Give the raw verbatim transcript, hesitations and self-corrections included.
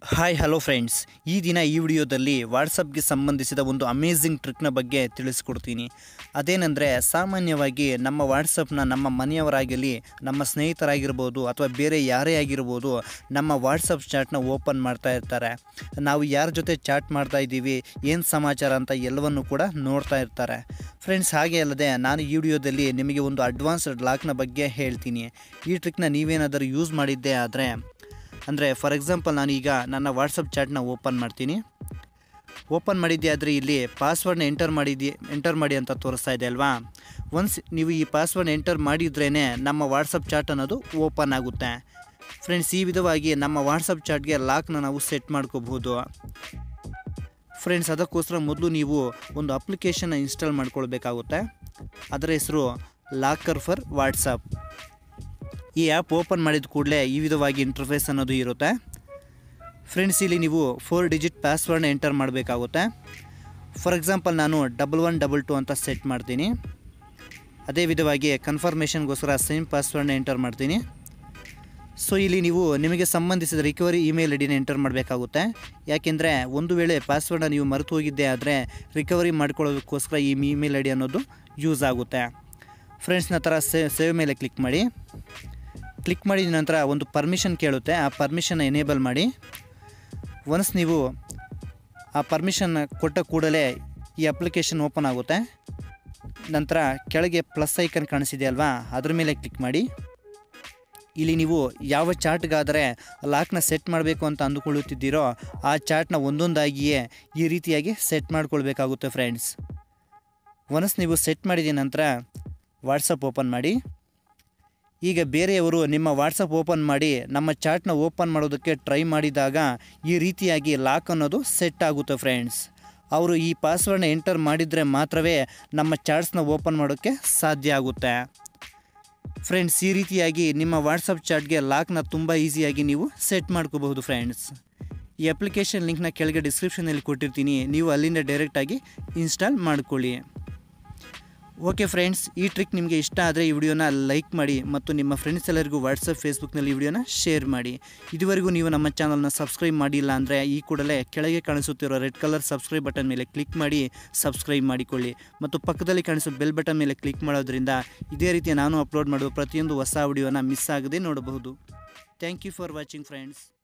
Hi hello friends, ಈ ದಿನ ಈ ವಿಡಿಯೋದಲ್ಲಿ ವಾಟ್ಸಪ್ಗೆ ಸಂಬಂಧಿಸಿದ ಒಂದು ಅಮೇಝಿಂಗ್ ಟ್ರಿಕ್ನ ಬಗ್ಗೆ ತಿಳಿಸ್ಕೊಡ್ತೀನಿ. ಅದೇನೆಂದರೆ, ಸಾಮಾನ್ಯವಾಗಿ ನಮ್ಮ ವಾಟ್ಸಪ್ನ ನಮ್ಮ ಮನೆಯವರಾಗಲಿ, ನಮ್ಮ ಸ್ನೇಹಿತರಾಗಿರ್ಬೋದು ಅಥವಾ ಬೇರೆ ಯಾರೇ ಆಗಿರ್ಬೋದು, ನಮ್ಮ ವಾಟ್ಸಪ್ ಚಾಟ್ನ ಓಪನ್ ಮಾಡ್ತಾ ಇರ್ತಾರೆ. ನಾವು ಯಾರ ಜೊತೆ ಚಾಟ್ ಮಾಡ್ತಾ ಇದ್ದೀವಿ, ಏನು ಸಮಾಚಾರ ಅಂತ ಎಲ್ಲವನ್ನು ಕೂಡ ನೋಡ್ತಾ ಇರ್ತಾರೆ. ಫ್ರೆಂಡ್ಸ್, ಹಾಗೆ ಅಲ್ಲದೆ ನಾನು ಈ ವಿಡಿಯೋದಲ್ಲಿ ನಿಮಗೆ ಒಂದು ಅಡ್ವಾನ್ಸ್ಡ್ ಲಾಕ್ನ ಬಗ್ಗೆ ಹೇಳ್ತೀನಿ. ಈ ಟ್ರಿಕ್ನ ನೀವೇನಾದರೂ ಯೂಸ್ ಮಾಡಿದ್ದೇ ಆದರೆ, ಅಂದರೆ ಫಾರ್ ಎಕ್ಸಾಂಪಲ್ ನಾನು ಈಗ ನನ್ನ ವಾಟ್ಸಪ್ ಚಾಟ್ನ ಓಪನ್ ಮಾಡ್ತೀನಿ. ಓಪನ್ ಮಾಡಿದ್ದೆ ಆದರೆ ಇಲ್ಲಿ ಪಾಸ್ವರ್ಡ್ನ ಎಂಟರ್ ಮಾಡಿದ್ದೆ ಎಂಟರ್ ಮಾಡಿ ಅಂತ ತೋರಿಸ್ತಾ ಇದೆ ಅಲ್ವಾ. ಒನ್ಸ್ ನೀವು ಈ ಪಾಸ್ವರ್ಡ್ನ ಎಂಟರ್ ಮಾಡಿದ್ರೇ ನಮ್ಮ ವಾಟ್ಸಪ್ ಚಾಟ್ ಅನ್ನೋದು ಓಪನ್ ಆಗುತ್ತೆ. ಫ್ರೆಂಡ್ಸ್, ಈ ವಿಧವಾಗಿ ನಮ್ಮ ವಾಟ್ಸಪ್ ಚಾಟ್ಗೆ ಲಾಕ್ನ ನಾವು ಸೆಟ್ ಮಾಡ್ಕೋಬಹುದು. ಫ್ರೆಂಡ್ಸ್, ಅದಕ್ಕೋಸ್ಕರ ಮೊದಲು ನೀವು ಒಂದು ಅಪ್ಲಿಕೇಶನ್ನ ಇನ್ಸ್ಟಾಲ್ ಮಾಡ್ಕೊಳ್ಬೇಕಾಗುತ್ತೆ. ಅದರ ಹೆಸರು ಲಾಕರ್ ಫಾರ್ ವಾಟ್ಸಪ್. ಈ ಆ್ಯಪ್ ಓಪನ್ ಮಾಡಿದ ಕೂಡಲೇ ಈ ವಿಧವಾಗಿ ಇಂಟರ್ಫೇಸ್ ಅನ್ನೋದು ಇರುತ್ತೆ. ಫ್ರೆಂಡ್ಸ್, ಇಲ್ಲಿ ನೀವು ಫೋರ್ ಡಿಜಿಟ್ ಪಾಸ್ವರ್ಡ್ನ ಎಂಟರ್ ಮಾಡಬೇಕಾಗುತ್ತೆ. ಫಾರ್ ಎಕ್ಸಾಂಪಲ್ ನಾನು ಡಬಲ್ ಒನ್ ಡಬಲ್ ಟು ಅಂತ ಸೆಟ್ ಮಾಡ್ತೀನಿ. ಅದೇ ವಿಧವಾಗಿ ಕನ್ಫರ್ಮೇಷನ್ಗೋಸ್ಕರ ಸೇಮ್ ಪಾಸ್ವರ್ಡ್ನ ಎಂಟರ್ ಮಾಡ್ತೀನಿ. ಸೊ ಇಲ್ಲಿ ನೀವು ನಿಮಗೆ ಸಂಬಂಧಿಸಿದ ರಿಕವರಿ ಇಮೇಲ್ ಐ ಡಿನ ಎಂಟರ್ ಮಾಡಬೇಕಾಗುತ್ತೆ. ಯಾಕೆಂದರೆ ಒಂದು ವೇಳೆ ಪಾಸ್ವರ್ಡ್ನ ನೀವು ಮರೆತು ಹೋಗಿದ್ದೆ ಆದರೆ ರಿಕವರಿ ಮಾಡ್ಕೊಳ್ಳೋದಕ್ಕೋಸ್ಕರ ಈ ಇಮೇಲ್ ಐ ಡಿ ಅನ್ನೋದು ಯೂಸ್ ಆಗುತ್ತೆ. ಫ್ರೆಂಡ್ಸ್, ನಂತರ ಸೇವ್ ಸೇವ್ ಮೇಲೆ ಕ್ಲಿಕ್ ಮಾಡಿ. ಕ್ಲಿಕ್ ಮಾಡಿದ ನಂತರ ಒಂದು ಪರ್ಮಿಷನ್ ಕೇಳುತ್ತೆ. ಆ ಪರ್ಮಿಷನ್ನ ಎನೇಬಲ್ ಮಾಡಿ. ಒನ್ಸ್ ನೀವು ಆ ಪರ್ಮಿಷನ್ ಕೊಟ್ಟ ಕೂಡಲೇ ಈ ಅಪ್ಲಿಕೇಶನ್ ಓಪನ್ ಆಗುತ್ತೆ. ನಂತರ ಕೆಳಗೆ ಪ್ಲಸ್ ಐಕನ್ ಕಾಣಿಸಿದೆ ಅಲ್ವಾ, ಅದ್ರ ಮೇಲೆ ಕ್ಲಿಕ್ ಮಾಡಿ. ಇಲ್ಲಿ ನೀವು ಯಾವ ಚಾಟ್ಗಾದರೆ ಲಾಕ್ನ ಸೆಟ್ ಮಾಡಬೇಕು ಅಂತ ಅಂದುಕೊಳ್ಳುತ್ತಿದ್ದೀರೋ ಆ ಚಾಟ್ನ ಒಂದೊಂದಾಗಿಯೇ ಈ ರೀತಿಯಾಗಿ ಸೆಟ್ ಮಾಡ್ಕೊಳ್ಬೇಕಾಗುತ್ತೆ. ಫ್ರೆಂಡ್ಸ್, ಒನ್ಸ್ ನೀವು ಸೆಟ್ ಮಾಡಿದ ನಂತರ ವಾಟ್ಸಪ್ ಓಪನ್ ಮಾಡಿ. ಈಗ ಬೇರೆಯವರು ನಿಮ್ಮ ವಾಟ್ಸಪ್ ಓಪನ್ ಮಾಡಿ ನಮ್ಮ ಚಾಟ್ನ ಓಪನ್ ಮಾಡೋದಕ್ಕೆ ಟ್ರೈ ಮಾಡಿದಾಗ ಈ ರೀತಿಯಾಗಿ ಲಾಕ್ ಅನ್ನೋದು ಸೆಟ್ ಆಗುತ್ತೆ. ಫ್ರೆಂಡ್ಸ್, ಅವರು ಈ ಪಾಸ್ವರ್ಡ್ನ ಎಂಟರ್ ಮಾಡಿದರೆ ಮಾತ್ರವೇ ನಮ್ಮ ಚಾಟ್ಸ್ನ ಓಪನ್ ಮಾಡೋಕ್ಕೆ ಸಾಧ್ಯ ಆಗುತ್ತೆ. ಫ್ರೆಂಡ್ಸ್, ಈ ರೀತಿಯಾಗಿ ನಿಮ್ಮ ವಾಟ್ಸಪ್ ಚಾಟ್ಗೆ ಲಾಕ್ನ ತುಂಬ ಈಸಿಯಾಗಿ ನೀವು ಸೆಟ್ ಮಾಡ್ಕೋಬಹುದು. ಫ್ರೆಂಡ್ಸ್, ಈ ಅಪ್ಲಿಕೇಶನ್ ಲಿಂಕ್ನ ಕೆಳಗೆ ಡಿಸ್ಕ್ರಿಪ್ಷನಲ್ಲಿ ಕೊಟ್ಟಿರ್ತೀನಿ, ನೀವು ಅಲ್ಲಿಂದ ಡೈರೆಕ್ಟಾಗಿ ಇನ್ಸ್ಟಾಲ್ ಮಾಡ್ಕೊಳ್ಳಿ. ಓಕೆ ಫ್ರೆಂಡ್ಸ್, ಈ ಟ್ರಿಕ್ ನಿಮಗೆ ಇಷ್ಟ ಆದರೆ ಈ ವಿಡಿಯೋನ ಲೈಕ್ ಮಾಡಿ ಮತ್ತು ನಿಮ್ಮ ಫ್ರೆಂಡ್ಸ್ ಎಲ್ಲರಿಗೂ ವಾಟ್ಸಪ್ ಫೇಸ್ಬುಕ್ನಲ್ಲಿ ಈ ವಿಡಿಯೋನ ಶೇರ್ ಮಾಡಿ. ಇದುವರೆಗೂ ನೀವು ನಮ್ಮ ಚಾನಲ್ನ ಸಬ್ಸ್ಕ್ರೈಬ್ ಮಾಡಿಲ್ಲ ಅಂದರೆ ಈ ಕೂಡಲೇ ಕೆಳಗೆ ಕಾಣಿಸುತ್ತಿರೋ ರೆಡ್ ಕಲರ್ ಸಬ್ಸ್ಕ್ರೈಬ್ ಬಟನ್ ಮೇಲೆ ಕ್ಲಿಕ್ ಮಾಡಿ ಸಬ್ಸ್ಕ್ರೈಬ್ ಮಾಡಿಕೊಳ್ಳಿ ಮತ್ತು ಪಕ್ಕದಲ್ಲಿ ಕಾಣಿಸೋ ಬೆಲ್ ಬಟನ್ ಮೇಲೆ ಕ್ಲಿಕ್ ಮಾಡೋದ್ರಿಂದ ಇದೇ ರೀತಿ ನಾನು ಅಪ್ಲೋಡ್ ಮಾಡುವ ಪ್ರತಿಯೊಂದು ಹೊಸ ವಿಡಿಯೋನ ಮಿಸ್ ಆಗದೆ ನೋಡಬಹುದು. Thank you for watching friends.